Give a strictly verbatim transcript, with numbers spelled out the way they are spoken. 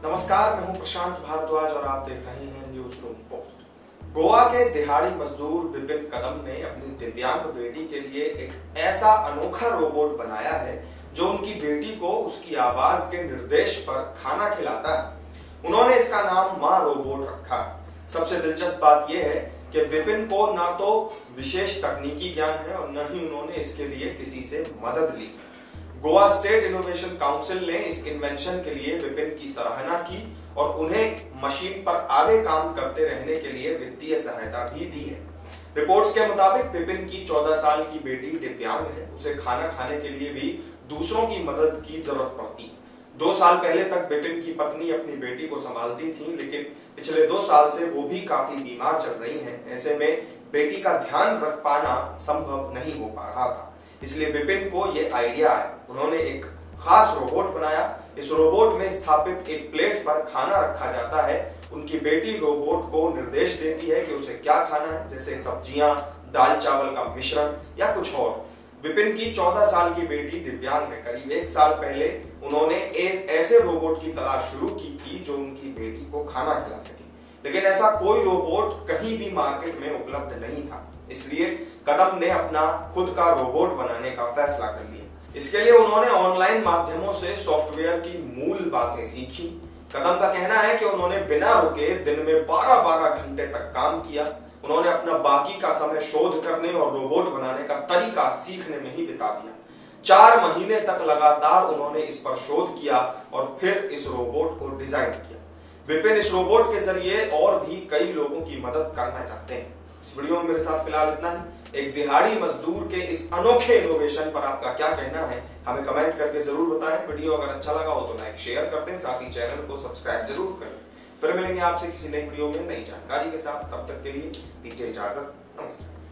नमस्कार, मैं हूं प्रशांत भारद्वाज और आप देख रहे हैं न्यूज रूम पोस्ट। गोवा के दिहाड़ी मजदूर विपिन कदम ने अपनी दिव्यांग बेटी के लिए एक ऐसा अनोखा रोबोट बनाया है जो उनकी बेटी को उसकी आवाज के निर्देश पर खाना खिलाता है। उन्होंने इसका नाम माँ रोबोट रखा। सबसे दिलचस्प बात यह है कि विपिन को ना तो विशेष तकनीकी ज्ञान है और न ही उन्होंने इसके लिए किसी से मदद ली। गोवा स्टेट इनोवेशन काउंसिल ने इस इन्वेंशन के लिए विपिन की सराहना की और उन्हें मशीन पर आगे काम करते रहने के लिए वित्तीय सहायता भी दी है। रिपोर्ट्स के मुताबिक विपिन की चौदह साल की बेटी दिव्यांग है। उसे खाना खाने के लिए भी दूसरों की मदद की जरूरत पड़ती है। दो साल पहले तक विपिन की पत्नी अपनी बेटी को संभालती थी, लेकिन पिछले दो साल से वो भी काफी बीमार चल रही हैं। ऐसे में बेटी का ध्यान रख पाना संभव नहीं हो पा रहा था, इसलिए विपिन को ये आइडिया आया। उन्होंने एक खास रोबोट बनाया। इस रोबोट में स्थापित एक प्लेट पर खाना रखा जाता है। उनकी बेटी रोबोट को निर्देश देती है कि उसे क्या खाना है, जैसे सब्जियां, दाल चावल का मिश्रण या कुछ और। विपिन की चौदह साल की बेटी दिव्यांग है। करीब एक साल पहले उन्होंने एक ऐसे रोबोट की तलाश शुरू की थी जो उनकी बेटी को खाना खिला सके, लेकिन ऐसा कोई रोबोट कहीं भी मार्केट में उपलब्ध नहीं था। इसलिए कदम ने अपना खुद का रोबोट बनाने का फैसला कर लिया। इसके लिए उन्होंने ऑनलाइन माध्यमों से सॉफ्टवेयर की मूल बातें सीखी। कदम का कहना है कि उन्होंने बिना रुके दिन में बारह बारह घंटे तक काम किया। उन्होंने अपना बाकी का समय शोध करने और रोबोट बनाने का तरीका सीखने में ही बिता दिया। चार महीने तक लगातार उन्होंने इस पर शोध किया और फिर इस रोबोट को डिजाइन किया। विपिन इस रोबोट के जरिए और भी कई लोगों की मदद करना चाहते हैं। इस वीडियो में मेरे साथ फिलहाल इतना ही। एक दिहाड़ी मजदूर के इस अनोखे इनोवेशन पर आपका क्या कहना है, हमें कमेंट करके जरूर बताएं। वीडियो अगर अच्छा लगा हो तो लाइक शेयर कर दें, साथ ही चैनल को सब्सक्राइब जरूर करें। फिर मिलेंगे आपसे किसी नई वीडियो में नई जानकारी के साथ। तब तक के लिए दीजिए इजाजत। नमस्कार।